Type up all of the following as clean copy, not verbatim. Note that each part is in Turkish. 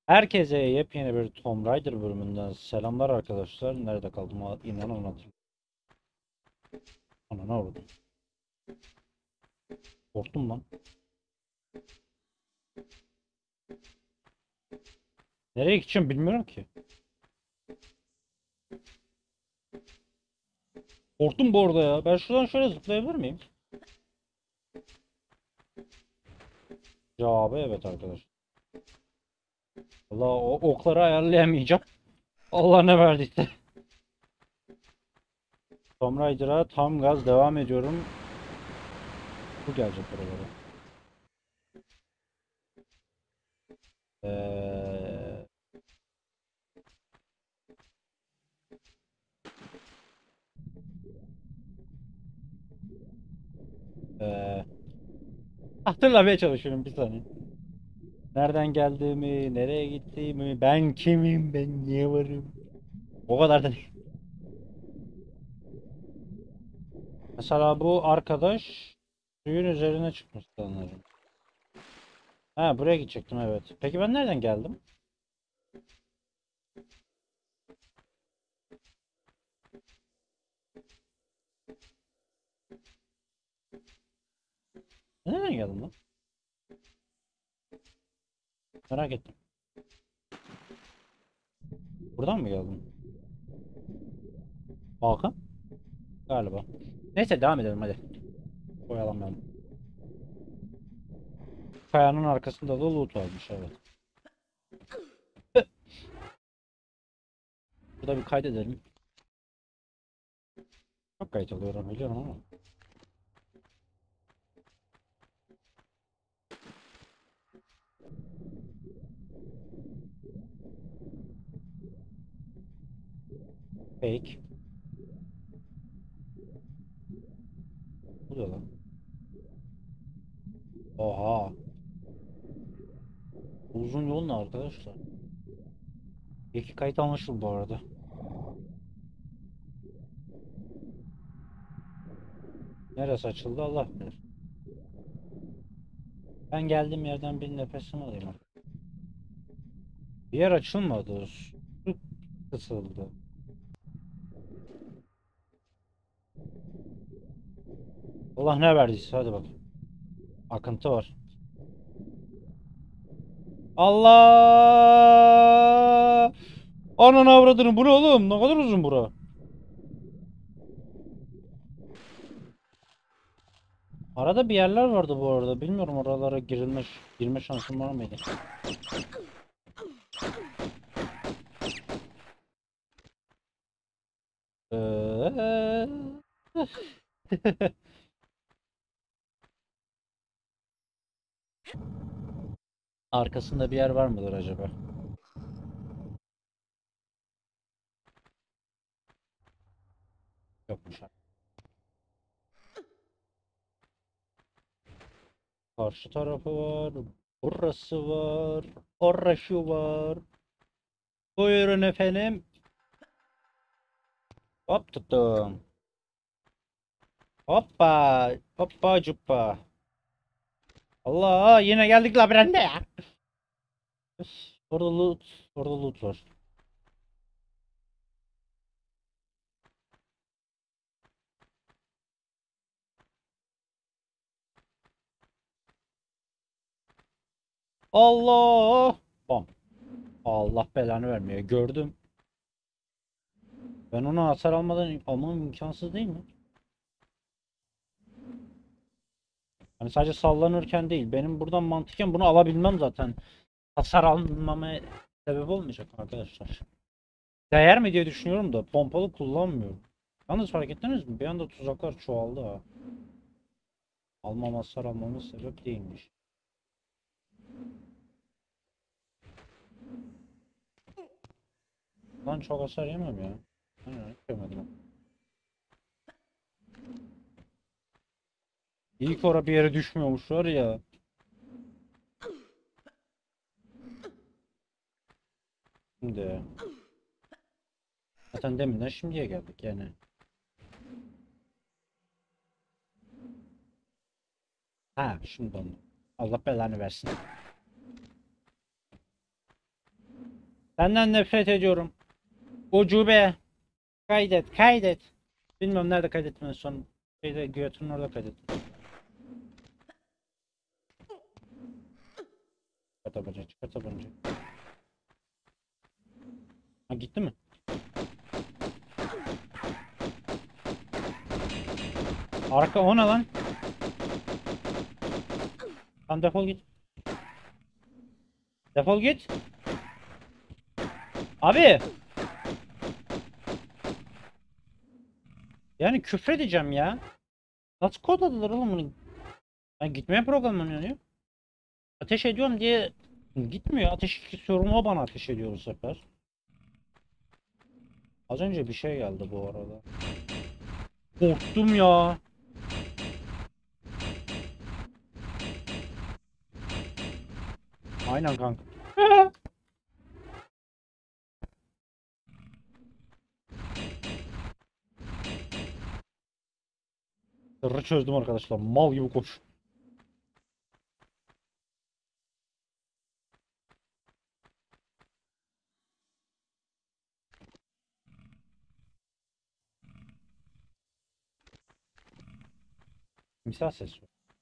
Herkese yepyeni bir Tomb Raider bölümünden selamlar arkadaşlar. Nerede kaldım? İnan anlatayım. Ana ne oldu? Korktum lan. Nereye gideceğim bilmiyorum ki. Korktum bu arada ya. Ben şuradan şöyle zıplayabilir miyim? Cevabı evet arkadaşlar. Allah o okları ayarlayamayacağım. Allah ne verdiyse. Tomb Raider'a tam gaz devam ediyorum. Bu gelecek oralara. Ee, ee, Hatırlamaya çalışıyorum bir saniye. Nereden geldiğimi, nereye gittiğimi, ben kimim, ben niye varım. O kadar da değil. Mesela bu arkadaş suyun üzerine çıkmış sanırım. Ha buraya gidecektim evet. Peki ben nereden geldim? Nereden geldim lan? Merak ettim. Buradan mı geldim? Hakan? Galiba. Neyse devam edelim hadi. Oyalanmayalım. Kayanın arkasında da loot varmış evet. Burada bir kaydedelim. Çok kayıt alıyorum biliyorum ama. Fake. Bu da lan. Oha. Uzun yol ne arkadaşlar? İki kayıt almışım bu arada. Neresi açıldı Allah bilir. Ben geldiğim yerden bir nefesimi alayım artık. Bir yer açılmadı. Su kısıldı. Allah ne verdiyse hadi bak. Akıntı var. Allah! Ananı avradını bu ne oğlum? Ne kadar uzun bura? Arada bir yerler vardı bu arada. Bilmiyorum oralara girme şansım var mıydı? Ee, Arkasında bir yer var mıdır acaba? Yokmuş. Karşı tarafı var. Burası var. Orası var. Buyurun efendim. Hop tuttum. Hoppa. Hoppa cuppa. Allah yine geldik labirente ya. Üf, Orada loot. Orada loot var. Allah. Bam. Allah belanı vermiyor. Gördüm. Ben ona hasar almadan almam imkansız değil mi? Hani sadece sallanırken değil. Benim buradan mantıken bunu alabilmem zaten. Hasar almama sebep olmayacak arkadaşlar. Değer mi diye düşünüyorum da pompalı kullanmıyorum. Yalnız fark ettiniz mi? Bir anda tuzaklar çoğaldı ha. Almam hasar almamın sebep değilmiş. Lan çok hasar yemem ya. Hiç yemedim. İyi ki oraya bir yere düşmüyormuşlar ya. Şimdi. Zaten deminden şimdiye geldik yani. Ha şimdi onu. Allah belanı versin. Senden nefret ediyorum. Ucube. Kaydet, kaydet. Bilmiyorum nerede kaydettim en son. Şeyde Götür'ün orada kaydettim. Çıkar tabanca, çıkar tabanca. Ha gitti mi? Arka o ne lan? Tamam defol git. Defol git. Abi. Yani küfredeceğim ya. Nasıl kod adılar oğlum bunu? Ben gitmeye programlanıyor. Ateş ediyorum diye gitmiyor. Ateş kesiyorum o bana ateş ediyor bu sefer. Az önce bir şey geldi bu arada. Korktum ya. Aynen kanka. Sırrı çözdüm arkadaşlar. Mal gibi koş. Misal sesi.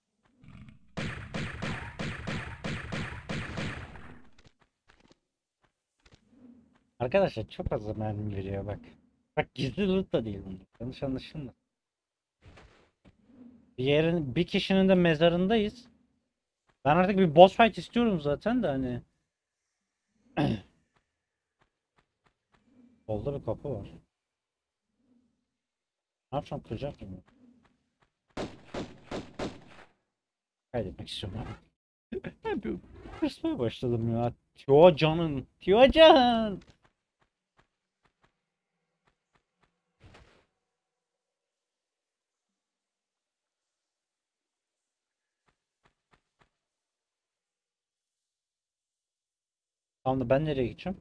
Arkadaşlar çok az mermi veriyor bak. Bak gizli loot da değil bunlar. Yanlış anlaşılma. Bir kişinin de mezarındayız. Ben artık bir boss fight istiyorum zaten de hani. Solda bir kapı var. Ne yapacağım, kıracak mıyım? Kaydetmek istiyorum abi. Ben kırsmaya başladım ya. Tiocan'ın. Tiocan. Tamam da ben nereye gideceğim?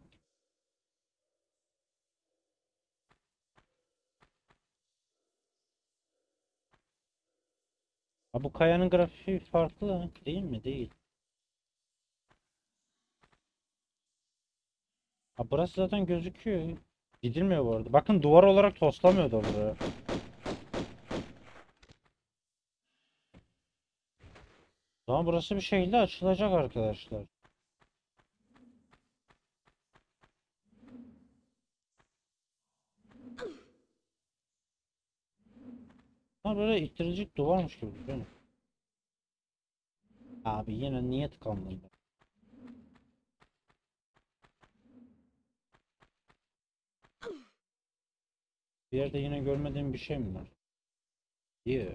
Ha, bu kayanın grafiği farklı değil mi? Değil. Ha, burası zaten gözüküyor. Gidilmiyor bu arada. Bakın duvar olarak toslamıyor da buraya. Ama burası bir şekilde açılacak arkadaşlar. Ha böyle ittirecek duvarmış gibi değil mi? Abi yine niye tıkandım ben? Bir yerde yine görmediğim bir şey mi var? Diye.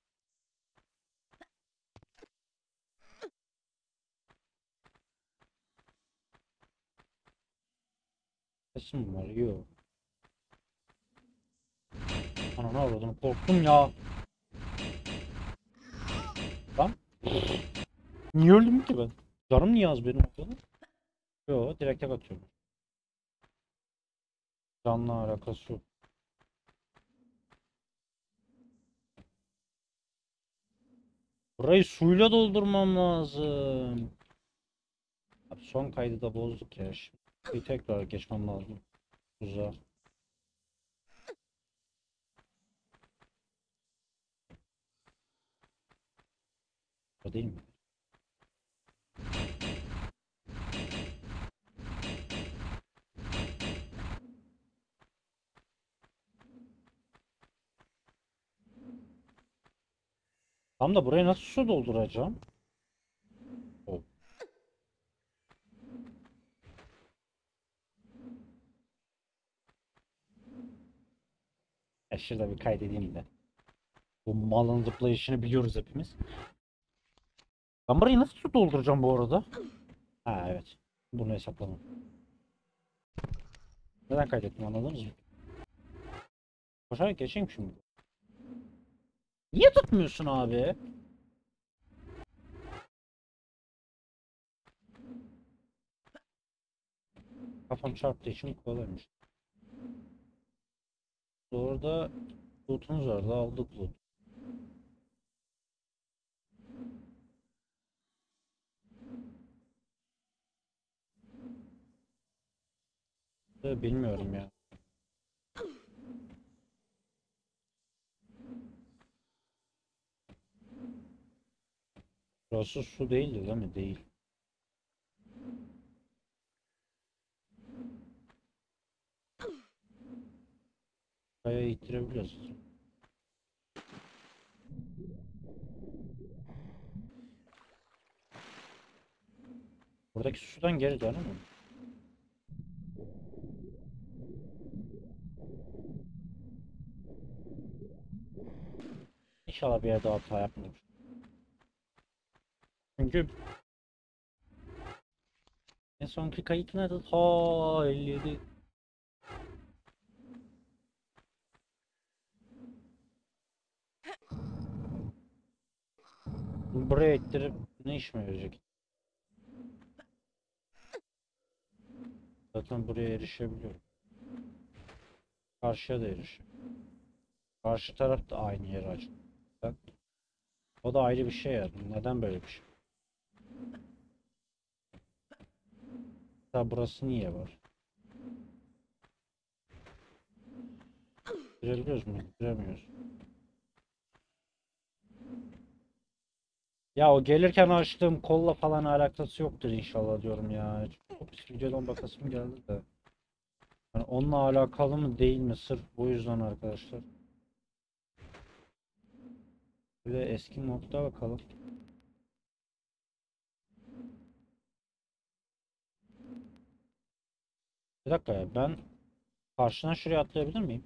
Sesim var. Yok. Ana ne avradım, korktum ya. Lan niye öldüm ki ben? Canım niye az benim ortada? Yo direkt tek atıyorum. Canla alakası yok. Burayı suyla doldurmam lazım. Abi son kaydı da bozduk ya. Şimdi bir tekrar geçmem lazım. Güzel. O değil mi? Tam da buraya nasıl su dolduracağım? Oh. Şurada bir kaydedeyim de. Bu malın zıplayışını biliyoruz hepimiz. Ben burayı nasıl su dolduracağım bu arada? Ha evet. Bunu hesaplamam. Neden kaydettim anladınız mı? Koşarak geçeyim şimdi. Niye tutmuyorsun abi? Kafam çarptığı için kolaymış. Orada lootumuz vardı, aldık loot. Bilmiyorum ya. Burası su değildi değil mi? Değil. Kayaya ittirebiliyoruz. Buradaki sudan geri dönüyor mu? İnşallah bir yerde hata yapmıyorum. Çünkü en sonki kayıt nerede? Ta 57. Buraya ittirip ne işime yarayacak? Zaten buraya erişebiliyorum. Karşıya da erişiyorum. Karşı taraf da aynı yere açtı. O da ayrı bir şey yani. Neden böyle bir şey? Hatta burası niye var? Girebiliyoruz mu? Giremiyoruz. Ya o gelirken açtığım kolla falan alakası yoktur inşallah diyorum ya. Çok pis videodan bakasım geldi de. Yani onunla alakalı mı değil mi? Sırf bu yüzden arkadaşlar. Bir de eski modda bakalım. Bir dakika ya, ben karşına şuraya atlayabilir miyim?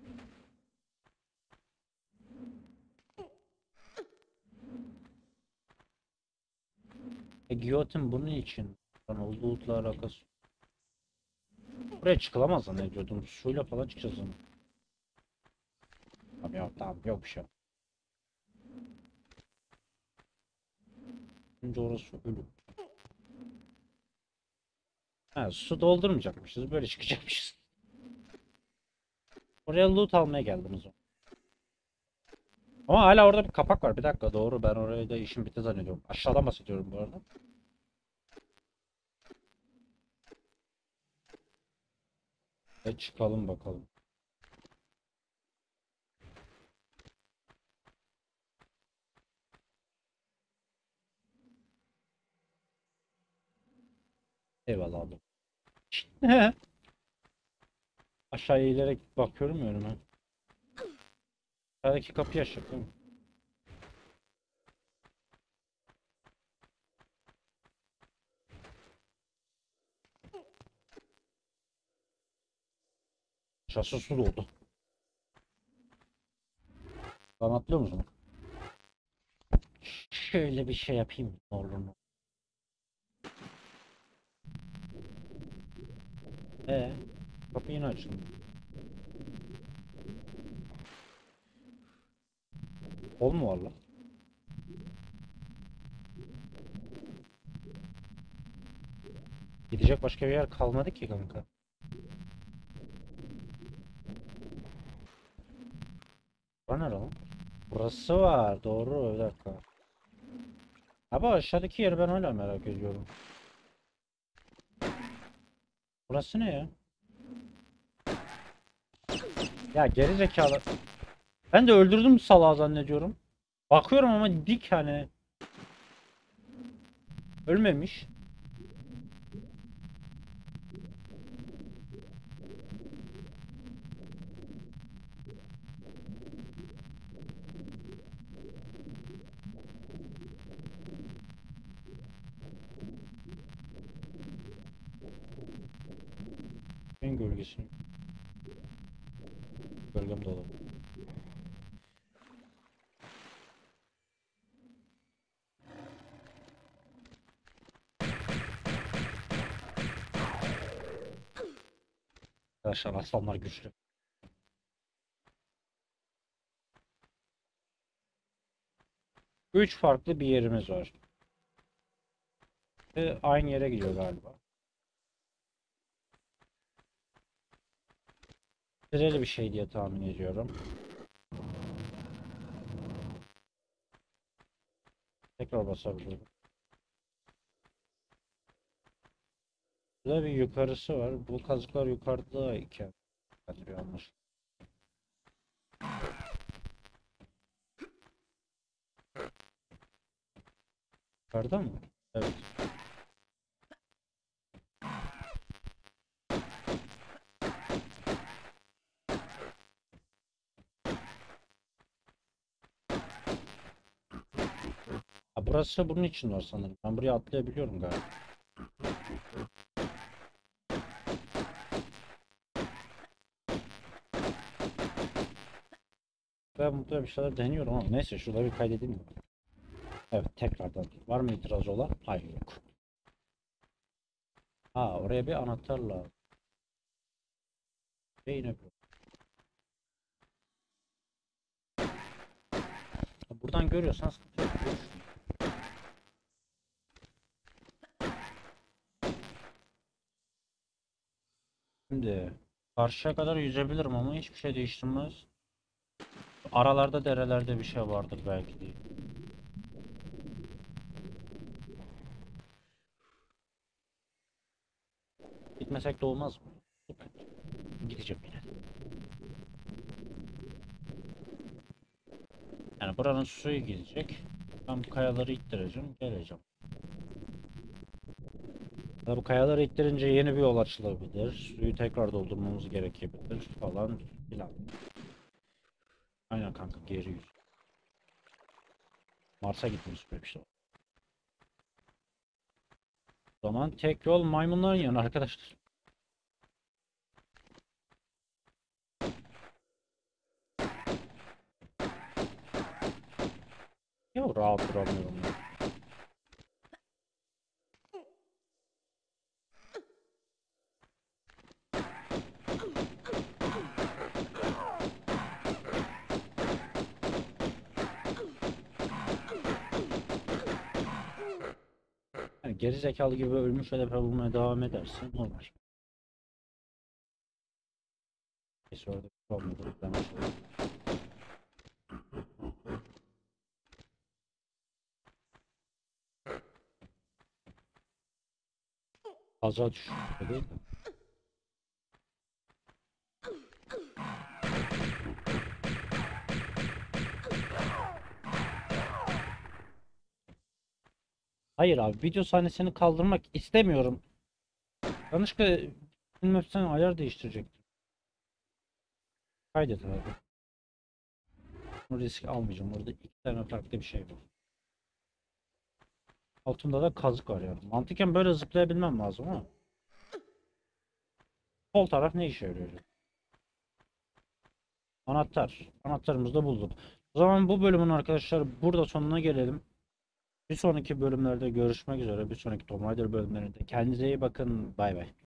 Giyotin bunun için. Ben o loot'la alakası yok. Buraya çıkılamaz ne diyordum. Suyla falan çıkacağız onu. Tamam yok, tamam yok bir şey. Önce orası ölü. Ha, su doldurmayacakmışız. Böyle çıkacakmışız. Oraya loot almaya geldim o zaman. Ama hala orada bir kapak var. Bir dakika, doğru. Ben oraya da işim bitti zannediyorum. Aşağıdan bahsediyorum bu arada. Ve çıkalım bakalım. Eyvallah abi. Aşağıya ilerek bakıyorum ya önüme. Aşağıdaki kapıyı açacak değil mi? Aşağısı su doldu. Ben atlıyor musun? Şöyle bir şey yapayım. Ne olur mu? Ee, kapı yine açıldı. Kol mu var lan? Gidecek başka bir yer kalmadı ki kanka. Bura nere lan? Burası var. Doğru. Bir dakika. Abi aşağıdaki yeri ben hala merak ediyorum. Burası ne ya? Ya geri zekalı. Ben de öldürdüm salağı zannediyorum. Bakıyorum ama dik hani. Ölmemiş. En gölgesini. Gölgem dolu. Arkadaşlar aslanlar güçlü. 3 farklı bir yerimiz var. Ve aynı yere gidiyor galiba. Sırayla bir şey diye tahmin ediyorum. Tekrar basabiliyorum. Burada bir yukarısı var. Bu kazıklar yukarıda iken anlaşılıyor. Yukarıda mı? Evet. Ha, burası bunun için var sanırım. Ben buraya atlayabiliyorum galiba. Ben burada bir şeyler deniyorum ama neyse şurada bir kaydedeyim. Evet tekrardan. Var mı itiraz olan? Hayır yok. Ha oraya bir anahtarla. Ve yine bu. Buradan görüyorsan sıkıntı yok. Şimdi karşıya kadar yüzebilirim ama hiçbir şey değiştirmez. Aralarda derelerde bir şey vardır belki diye. Gitmesek de olmaz mı? Gideceğim yine. Yani buranın suyu gidecek. Ben bu kayaları ittireceğim, geleceğim. Ya bu kayaları ittirince yeni bir yol açılabilir. Suyu tekrar doldurmamız gerekebilir falan filan. Aynen kanka geri yüz. Mars'a gitmiş böyle bir şey. O zaman tek yol maymunların yanı arkadaşlar. Ya rahat duramıyorum ya. Yani geri zekalı gibi ölmüş hedef bulmaya devam edersin normal. Neyse orada bir şey olmadı. Ben aşağıya. Fazla düştü değil mi? Hayır abi video sahnesini kaldırmak istemiyorum. Yanlışlıkla bilmezsen ayar değiştirecektim. Kaydet abi. Bu riski almayacağım. Orada iki tane farklı bir şey var. Altında da kazık var yani. Mantıken böyle zıplayabilmem lazım ama. Sol taraf ne işe yarıyor? Anahtar. Anahtarımızı da bulduk. O zaman bu bölümün arkadaşlar burada sonuna gelelim. Bir sonraki bölümlerde görüşmek üzere. Bir sonraki Tomb Raider bölümlerinde. Kendinize iyi bakın. Bay bay.